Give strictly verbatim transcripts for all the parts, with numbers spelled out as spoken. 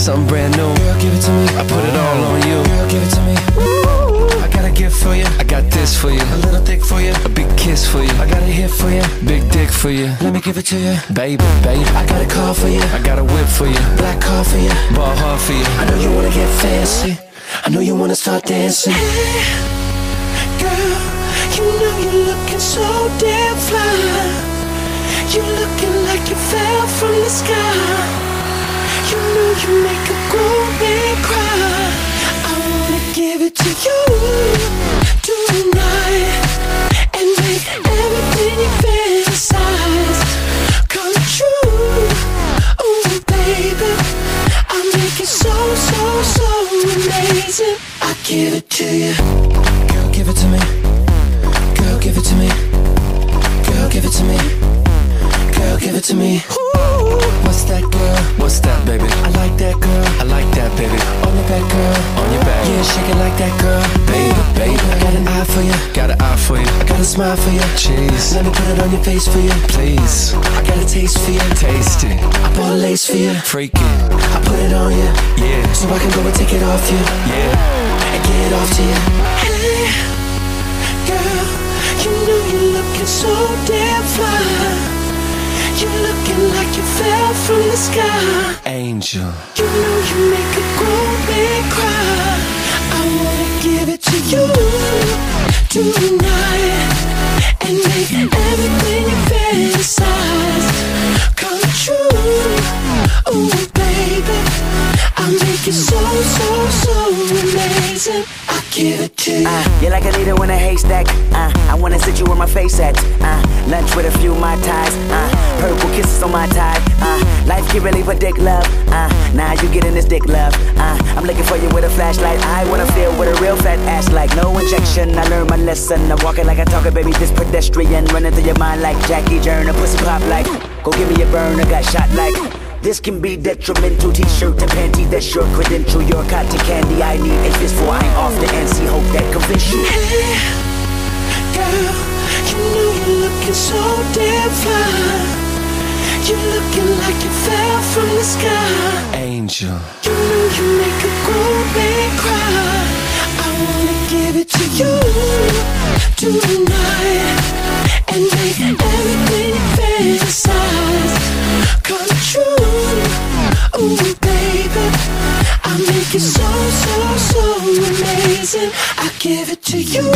something brand new. Girl, give it to me. I put it all on you. Girl, give it to me. Ooh, I got a gift for you. I got this for you. A little thick for you. A big kiss for you. I got a hit for you. Big dick for you. Let me give it to you. Baby, baby. I got a car for you. I got a whip for you. Black car for you. Ball hard for you. I know you wanna get fancy. I know you wanna start dancing. Hey, girl, you know you're looking so damn fly. You're looking like you fell from the sky. You know you make a grown man cry. I wanna give it to you tonight and make everything you fantasize come true. Oh baby, I'll make it so, so, so amazing. I give it to you. Girl, give it to me. Girl, give it to me. Girl, give it to me. Girl, give it to me. Ooh, what's that, girl? What's that, baby? I like that, girl. I like that, baby. On your back, girl. On your back. Yeah, shake it like that, girl. Baby, baby. I got an eye for you. Got an eye for you. I got a smile for you. Cheese. Let me put it on your face for you. Please. I got a taste for you. Taste it. I bought a lace for you. Freak it. I put it on you. Yeah. So I can go and take it off you. Yeah. And get it off to you. Hey, girl, you know you're looking so damn fly. You're looking like you fell from the sky. Angel. You know you make a grown man cry. I wanna give it to you tonight and make everything you fantasize come true. Oh baby, I'll make it so, so, so amazing. I give it to you. Uh, you're like a needle in a haystack. Uh, I wanna sit you where my face at. Uh, lunch with a few Mai Tais. Uh, purple kisses on my tie. Uh, life can really for dick love. Uh, now you getting this dick love. Uh, I'm looking for you with a flashlight. I wanna feel with a real fat ass like no injection. I learned my lesson. I'm walking like I talk it, baby. This pedestrian running through your mind like Jackie Journer. Pussy pop like, go give me a burn. I got shot like. This can be detrimental. T-shirt and panty, that's your credential. Your cotton candy, I need a fist for. I'm off the N C, hope that convince you. Hey, girl, you know you're looking so damn fly. You're looking like you fell from the sky. Angel. You know you make a grown man cry. I wanna give it to you tonight and make everything you fantasize come true. Oh baby, I'll make it so, so, so amazing. I give it to you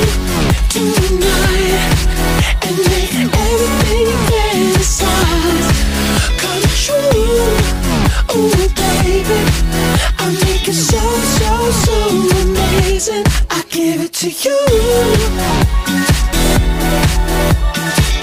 tonight and make everything you fantasize come true. Oh baby, I'll make it so, so, so amazing. I give it to you.